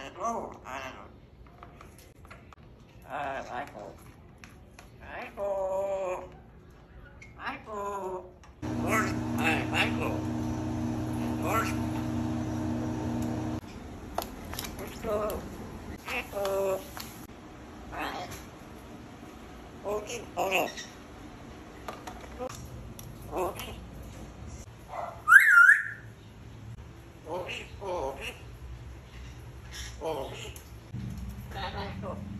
Michael. Michael. Michael. Morning. Hi, Michael. Morning. Let's go. Michael. Hi. Okay. Okay. Okay. Okay. Okay. Okay. Michael.